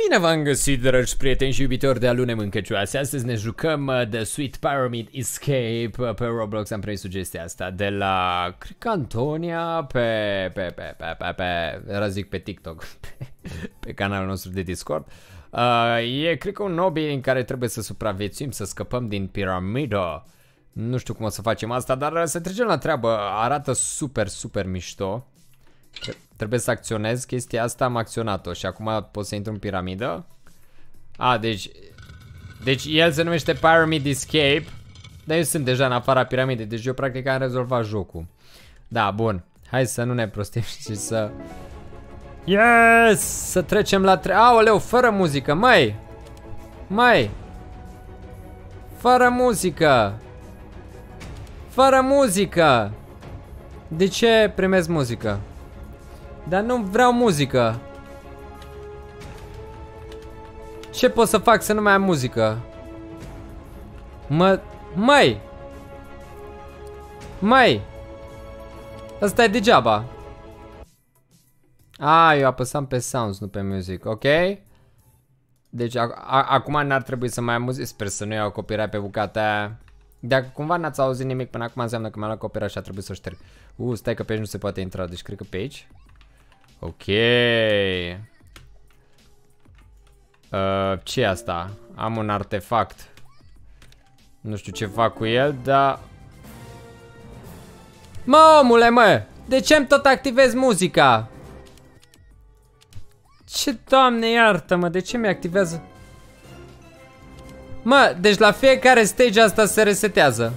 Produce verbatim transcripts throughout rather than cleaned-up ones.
Bine v-am găsit, dragi prieteni și iubitori de alune mâncăcioase. Astăzi ne jucăm uh, The Sweet Pyramid Escape uh, pe Roblox. Am primit sugestia asta de la, cred că Antonia, pe, pe, pe, pe, pe, pe, era zic pe TikTok, pe, pe canalul nostru de Discord. Uh, e, cred că un hobby în care trebuie să supraviețuim, să scăpăm din piramidă. Nu știu cum o să facem asta, dar uh, să trecem la treabă. Arată super, super mișto. Trebuie să acționez chestia asta, am acționat-o și acum pot să intru în piramidă. A, deci Deci el se numește Pyramid Escape, dar eu sunt deja în afara piramidei, deci eu practic am rezolvat jocul. Da, bun, hai să nu ne prostim și să Yes! Să trecem la tre... Aoleu, fără muzică, măi! Măi! Fără muzică! Fără muzică! De ce primesc muzică? Dar nu vreau muzică. Ce pot să fac să nu mai am muzică? Mă... Măi! Măi! Asta e degeaba. A, eu apăsam pe sounds, nu pe music, ok? Deci acum n-ar trebui să mai am muzică. Sper să nu iau copyright pe bucata aia. Dacă cumva n-ați auzit nimic până acum, înseamnă că mi-a luat copyright și a trebuit să o șterg. Uh, stai că pe aici nu se poate intra, deci cred că pe aici. Ok. Uh, ce e asta? Am un artefact. Nu știu ce fac cu el, dar... Mă, omule, mă! De ce-mi tot activez muzica? Ce, Doamne, iartă-mă, de ce mi activează? Mă, deci la fiecare stage asta se resetează.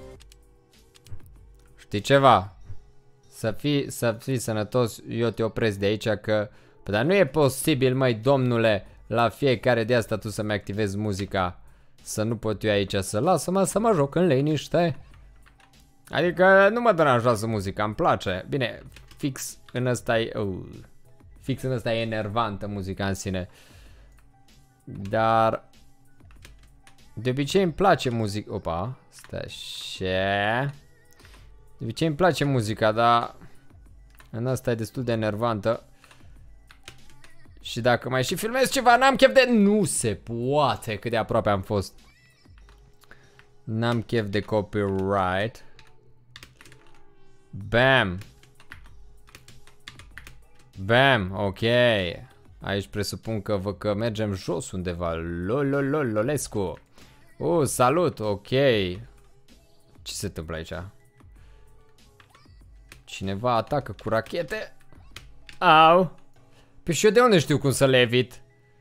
Știi ceva? Să fii, să fii sănătos, eu te opresc de aici că... Păi, dar nu e posibil, măi, domnule, la fiecare de asta tu să-mi activezi muzica. Să nu pot eu aici să lasă-mă să mă joc în liniște. Adică nu mă deranjează muzica, îmi place. Bine, fix în ăsta e... Uh, fix în ăsta e enervantă muzica în sine. Dar... De obicei îmi place muzica... Opa, stai așa... De obicei îmi place muzica, dar în asta e destul de enervantă. Și dacă mai și filmez ceva, n-am chef de... Nu se poate, cât de aproape am fost. N-am chef de copyright. Bam. Bam, ok. Aici presupun că vă că mergem jos undeva. Lololololescu. Uh, salut, ok. Ce se întâmplă aici? Cineva atacă cu rachete. Au. Păi și eu de unde știu cum să le evit?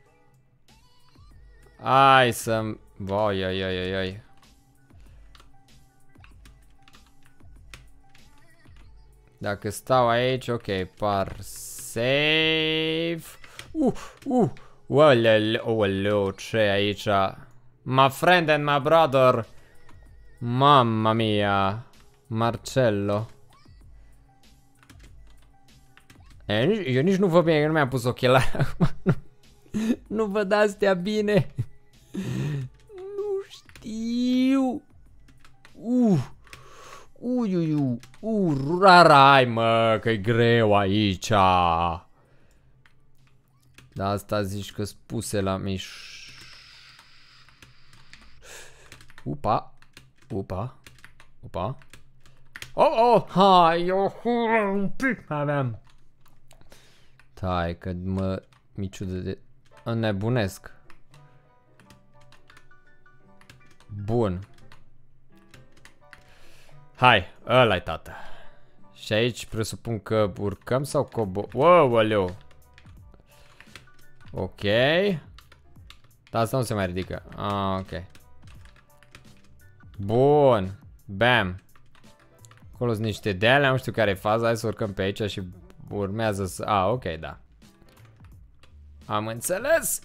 Hai să-mi... Vai, ai, ai, ai, ai. Dacă stau aici, ok, par safe. Uh, uh, oleu, oleu, ce e aici? My friend and my brother. Mamma mia. Marcello. E, eu nici nu văd bine, eu nu mi-am pus ochelari acum. Nu, nu văd astea bine. Nu știu. Uh. Ui, ui, ui. Uh, rarai, mă, că e greu aici. Da, asta zici că spuse la miș. Upa. Upa. Upa. Oh, oh, hai, eu un pic aveam. Tai, că mă miciudă de... Înnebunesc. Bun. Hai, ăla-i tata. Și aici presupun că urcăm sau cobo... Wow, aleu. Ok. Dar asta nu se mai ridică. Ah, ok. Bun. Bam. Acolo sunt niște de alea, nu știu care e faza. Hai să urcăm pe aici și urmează să... Ah, ok, da. Am înțeles.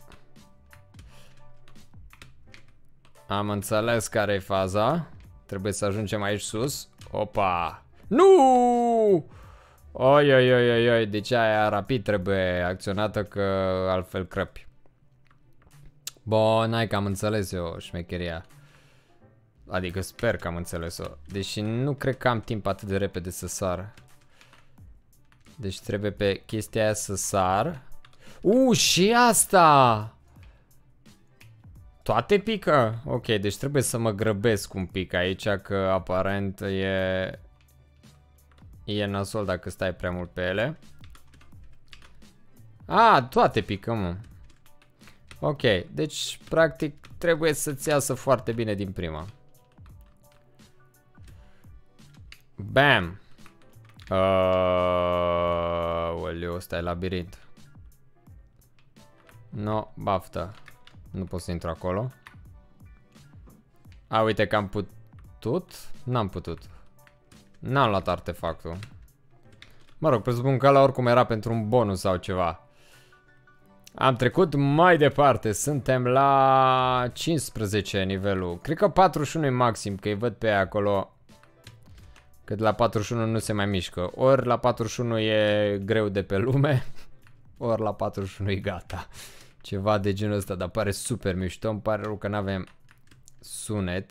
Am înțeles care e faza. Trebuie să ajungem aici sus. Opa. Nu! Oi, oi, oi, oi, oi. Deci aia rapid trebuie acționată, că altfel crăpi. Bun, hai că am înțeles eu șmecheria. Adică sper că am înțeles-o. Deși nu cred că am timp atât de repede să sar. Deci trebuie pe chestia aia să sar. Uh, și asta! toate pică? Ok, deci trebuie să mă grăbesc un pic aici, că aparent e... E nasol dacă stai prea mult pe ele. A, toate pică, mă. Ok, deci practic trebuie să-ți iasă foarte bine din prima. Bam! Aoleu, ăsta e labirint. No, baftă. Nu pot să intru acolo. A, uite că am putut. N-am putut. N-am luat artefactul. Mă rog, presupun că ăla oricum era pentru un bonus sau ceva. Am trecut mai departe. Suntem la cincisprezece nivelul. Cred că patruzeci și unu e maxim, că îi văd pe aia acolo. Că de la patruzeci și unu nu se mai mișcă. Ori la patruzeci și unu e greu de pe lume, ori la patruzeci și unu e gata. Ceva de genul ăsta, dar pare super mișto. Îmi pare rău că n-avem sunet.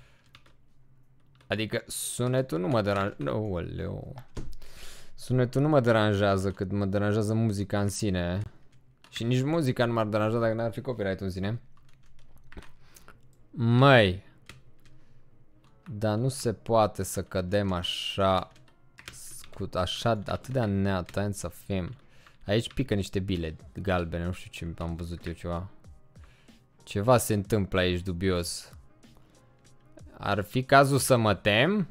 Adică sunetul nu mă deranjează. Oleu. Sunetul nu mă deranjează cât mă deranjează muzica în sine. Și nici muzica nu m-ar deranja dacă n-ar fi copyright-ul în sine. Măi. Dar nu se poate să cădem așa. Cu așa, atât de neatenți să fim. Aici pică niște bile galbene, nu știu ce am văzut eu ceva. Ceva se întâmplă aici dubios. Ar fi cazul să mă tem?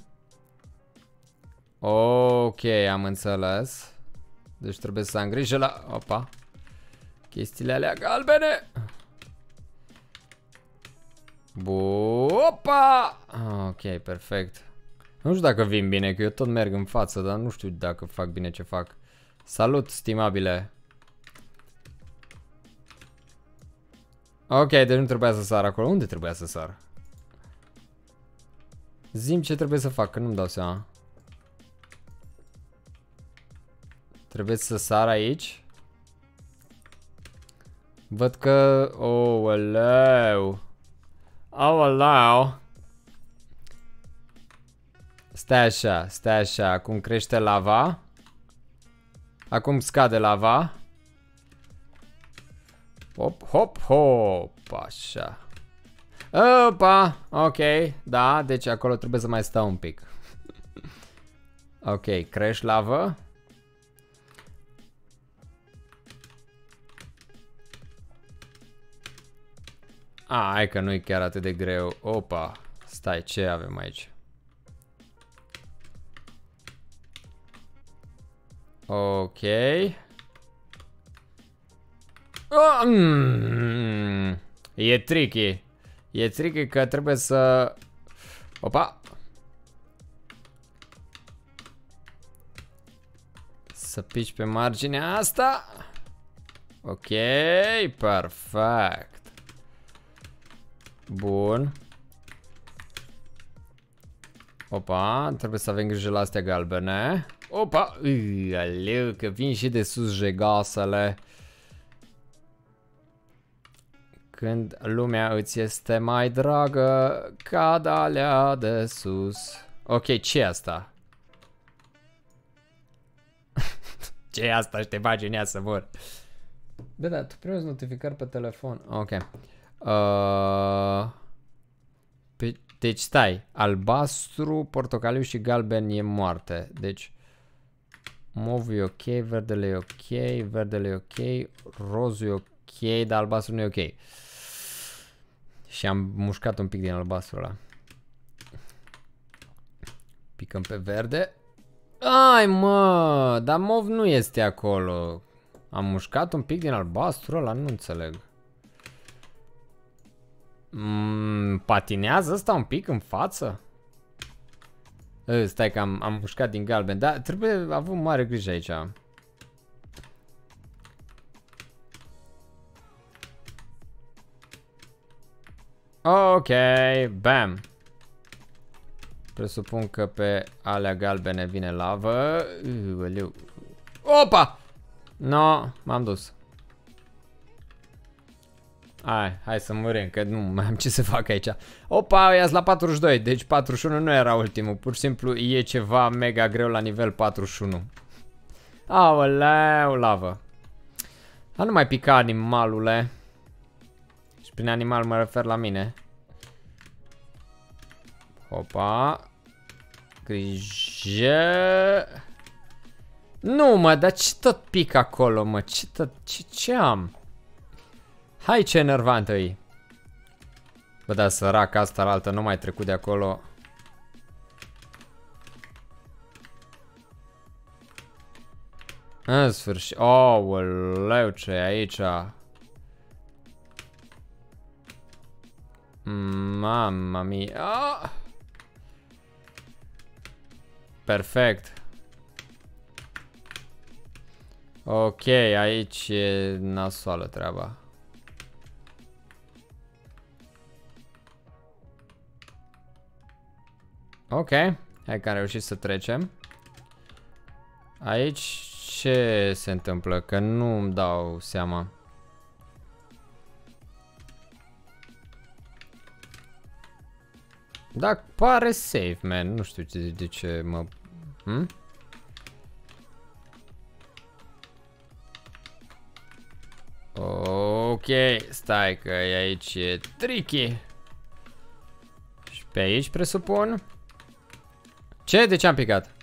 Ok, am înțeles. Deci trebuie să am grijă la... Opa. Chestiile alea galbene. Opa! Ok, perfect. Nu știu dacă vin bine, că eu tot merg în față, dar nu știu dacă fac bine ce fac. Salut, stimabile. Ok, deci nu trebuia să sar acolo. Unde trebuia să sar? Zi-mi ce trebuie să fac, că nu-mi dau seama. Trebuie să sar aici. Văd că... Oh, aleu. Oh, aleu. Stai așa, stai așa. Acum crește lava. Acum scade lava. Hop, hop, hop. Așa. Opa, ok. Da, deci acolo trebuie să mai stau un pic. Ok, crești lavă. A, hai că nu e chiar atât de greu. Opa, stai, ce avem aici? Ok. Oh, mm, e tricky. E tricky că trebuie să... Opa. Să pici pe marginea asta. Ok, perfect. Bun. Opa, trebuie să avem grijă la astea galbene. Opa, Ui, aleu, că vin și de sus jegasele. Când lumea îți este mai dragă ca de-alea de sus. Ok, ce e asta? Ce e asta? Și te bagi în ea să vor. Da, da, tu primești notificări pe telefon. Ok. Uh, pe, deci stai. Albastru, portocaliu și galben e moarte. Deci mov e ok, verdele e ok, verdele e ok, rozul e ok, dar albastru nu e ok. Și am mușcat un pic din albastru ăla. Picăm pe verde. Ai mă, dar mov nu este acolo. Am mușcat un pic din albastru ăla, nu înțeleg. Mm, patinează ăsta un pic în față? E, stai că am, am mușcat din galben. Dar trebuie avut mare grijă aici. Ok, bam. Presupun că pe alea galbene vine lavă. Uuu, opa! No, m-am dus. Hai, hai să murim, că nu mai am ce să fac aici. Opa, ia la patruzeci și doi, deci patruzeci și unu nu era ultimul. Pur și simplu e ceva mega greu la nivel patruzeci și unu. Aoleu, lavă. A, nu mai pica animalule. Și prin animal mă refer la mine. Opa. Grijă. Nu, mă, dar ce tot pic acolo, mă? Ce tot... Ce, ce am? Hai, ce enervantă e. Bă, da, sărac, asta la altă, nu mai trecut de acolo. În sfârșit. Oh, leu, ce e aici? Mamma mia. Oh! Perfect. Ok, aici e nasoală treaba. Ok, hai că am reușit să trecem. Aici ce se întâmplă? Că nu îmi dau seama. Da, pare safe, man. Nu știu de, de ce mă... Hm? Ok, stai că aici e tricky. Și pe aici presupun. Ce? De ce am picat?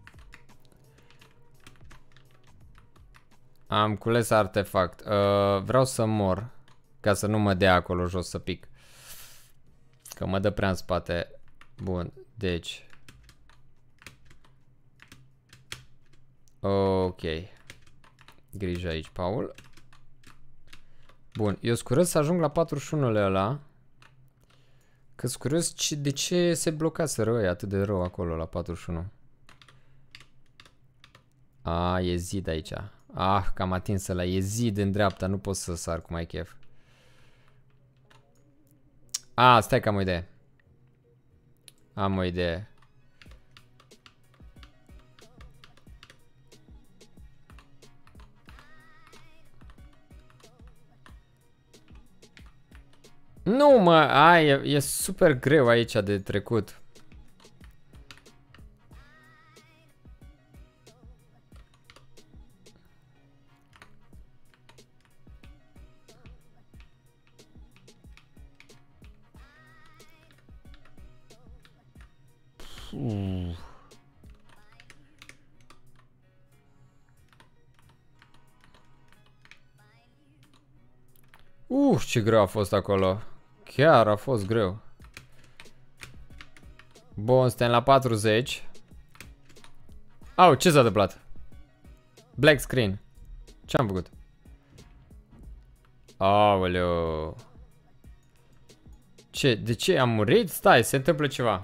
Am cules artefact. Uh, vreau să mor. Ca să nu mă dea acolo jos să pic. Că mă dă prea în spate. Bun, deci. Ok. Grijă aici, Paul. Bun, eu sunt curios să ajung la patruzeci și unu-le ăla. Că sunt curios de ce se blocaseră ăia atât de rău acolo la patruzeci și unu. A, e zid aici. Ah, că am atins ăla. E zid în dreapta, nu pot să sar cum ai chef. A, stai că am o idee. Am o idee. Nu, mă, ai, e, e super greu aici de trecut. Uh. Uh, ce greu a fost acolo. Chiar a fost greu. Bun, suntem la patruzeci. Au, ce s-a întâmplat? Black screen. Ce am făcut? Aoleu. Ce? De ce? Am murit? Stai, se întâmplă ceva.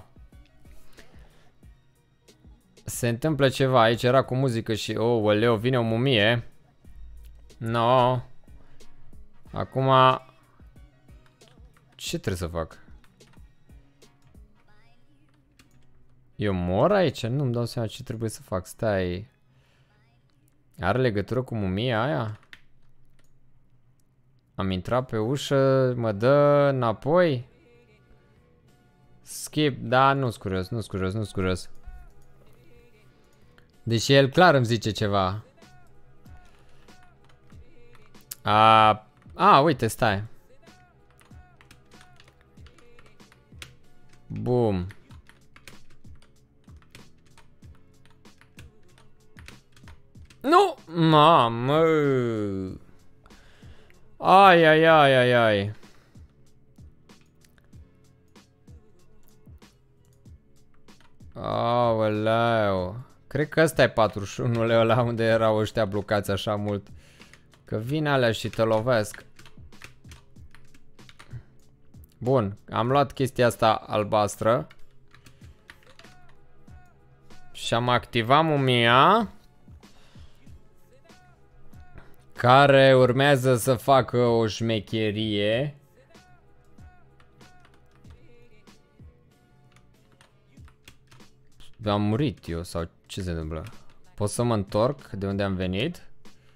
Se întâmplă ceva. Aici era cu muzică și... Oh, oleu, vine o mumie. No. Acum... Ce trebuie să fac? Eu mor aici? Nu-mi dau seama ce trebuie să fac. Stai. Are legătură cu mumia aia? Am intrat pe ușă, mă dă înapoi? Skip, da, nu-s curios, nu-s curios, nu-s curios. Deși el clar îmi zice ceva. A, a, uite, stai. Bum. Nu! Mamă! Ai, ai, ai, ai, ai. Aoleu. Cred că ăsta e patruzeci și unu-le ăla unde erau ăștia blocați așa mult. Că vin alea și te lovesc. Bun, am luat chestia asta albastră. Și am activat mumia. Care urmează să facă o șmecherie. Am murit eu sau ce se întâmplă? Pot să mă întorc de unde am venit?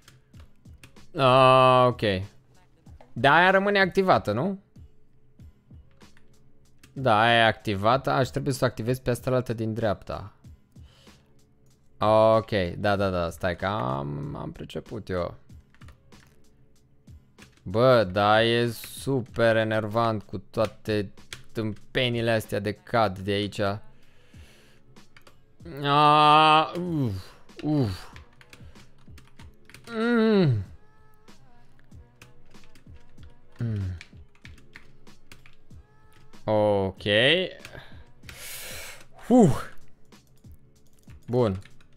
Ah, ok. Da, aia rămâne activată, nu? Da, aia e activată. Aș trebui să o activez pe asta altă din dreapta. Ok, da, da, da, stai că am, am priceput eu. Bă, da, e super enervant cu toate tâmpenile astea de cad de aici. Ah, uf, uf. Mm. Mm. Ok. Uh. Bun.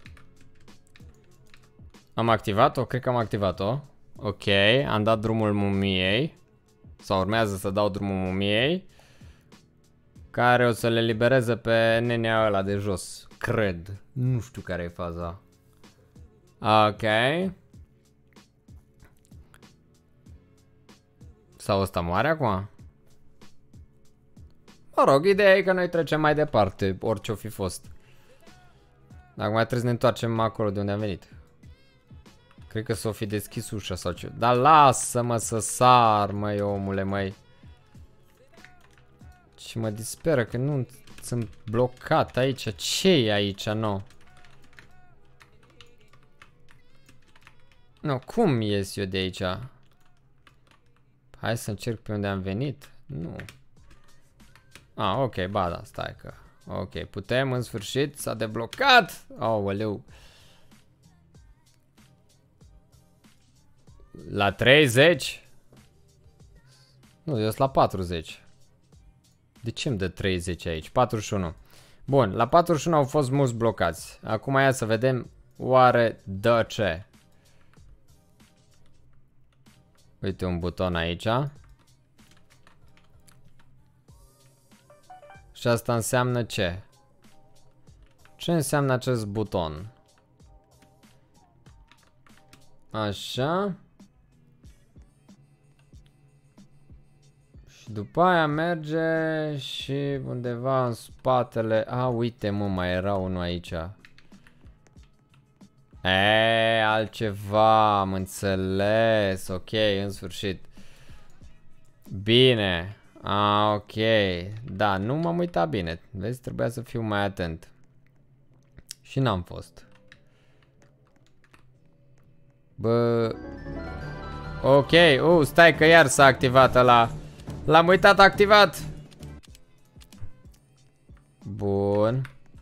Am activat-o? Cred că am activat-o. Ok, am dat drumul mumiei. Sau urmează să dau drumul mumiei. Care o să le libereze pe nenea ăla de jos. Cred. Nu știu care e faza. Ok. Sau ăsta moare acum? Mă rog, ideea e că noi trecem mai departe, orice o fi fost. Acum trebuie să ne întoarcem acolo de unde am venit. Cred că s-o fi deschis ușa sau ce. Dar lasă-mă să sar, măi, omule, măi. Și mă disperă că nu sunt blocat aici. Ce e aici, nu? Nu, cum ies eu de aici? Hai să încerc pe unde am venit. Nu. Ah, ok, ba da, stai că. Ok, putem, în sfârșit, s-a deblocat. Aoleu. La treizeci? Nu, eu sunt la patruzeci. De ce îmi dă treizeci aici? patruzeci și unu. Bun, la patruzeci și unu au fost mulți blocați. Acum ia să vedem oare dă ce. Uite un buton aici. Și asta înseamnă ce? Ce înseamnă acest buton? Așa. Și după aia merge și undeva în spatele... A, uite mă, mai era unul aici. E, altceva, am înțeles. Ok, în sfârșit. Bine. A, ok. Da, nu m-am uitat bine. Vezi, trebuia să fiu mai atent. Și n-am fost. Bă... Ok, uh, stai că iar s-a activat ăla. L-am uitat activat. Bun.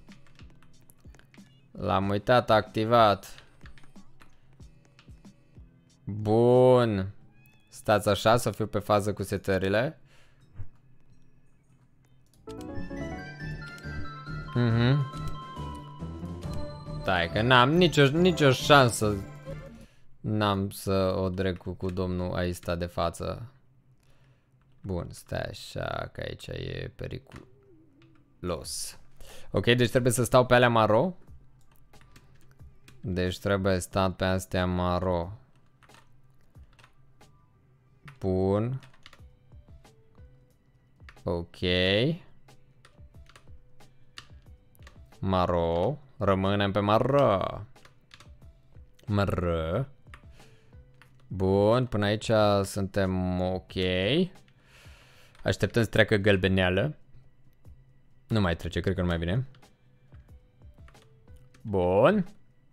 L-am uitat activat. Bun. Stați așa, să fiu pe fază cu setările. Mhm. Stai că n-am nicio, nicio șansă. N-am să o drecu cu domnul Aista de față. Bun, stai așa, că aici e periculos. Ok, deci trebuie să stau pe alea maro. Deci trebuie stat pe astea maro. Bun. Ok. Maro. Rămânem pe maro. Maro. Bun, până aici suntem ok. Așteptăm să treacă gălbeneală. Nu mai trece, cred că nu mai vine. Bun.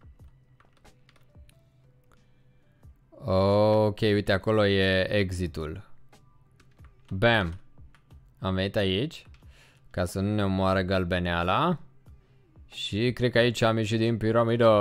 Ok, uite, acolo e exitul. Bam. Am venit aici ca să nu ne omoare galbeneala. Și cred că aici am ieșit din piramidă.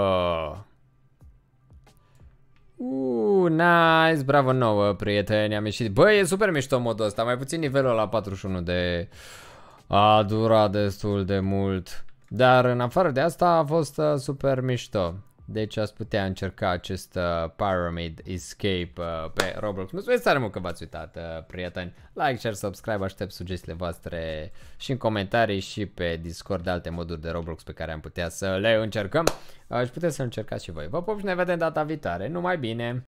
Uh, nice, bravo nouă, prieteni, am ieșit. Băi, e super mișto modul ăsta, mai puțin nivelul la patruzeci și unu de... A durat destul de mult. Dar în afară de asta a fost uh, super mișto. Deci ați putea încerca acest uh, Pyramid Escape uh, pe Roblox. Mulțumesc tare mult că v-ați uitat, uh, prieteni. Like, share, subscribe, aștept sugestiile voastre și în comentarii și pe Discord de alte moduri de Roblox pe care am putea să le încercăm. Uh, și puteți să încercați și voi. Vă pup și ne vedem data viitoare. Numai bine!